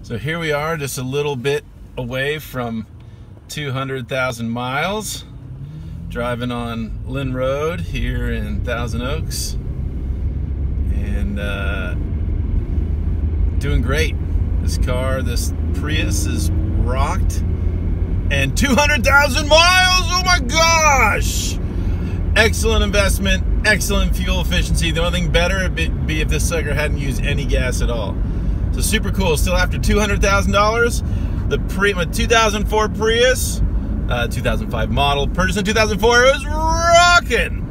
So here we are, just a little bit away from 200,000 miles, driving on Lynn Road here in Thousand Oaks, and doing great. This car, this Prius, is rocked, and 200,000 miles, oh my gosh! Excellent investment, excellent fuel efficiency. The only thing better would be if this sucker hadn't used any gas at all. So super cool. Still after $200,000. My 2004 Prius, 2005 model, purchased in 2004, it was rocking.